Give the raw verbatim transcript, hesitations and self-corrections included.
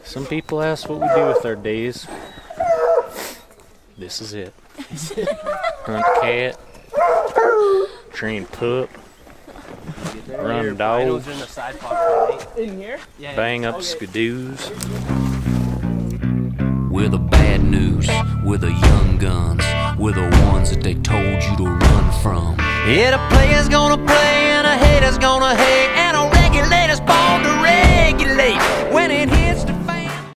Some people ask what we do with our days. This is it. Hunt cat, train pup, run dogs, in here? bang up skidoos. We're the bad news, we're the young guns, we're the ones that they told you to run from. Yeah, the player's gonna play and a hater's gonna hate.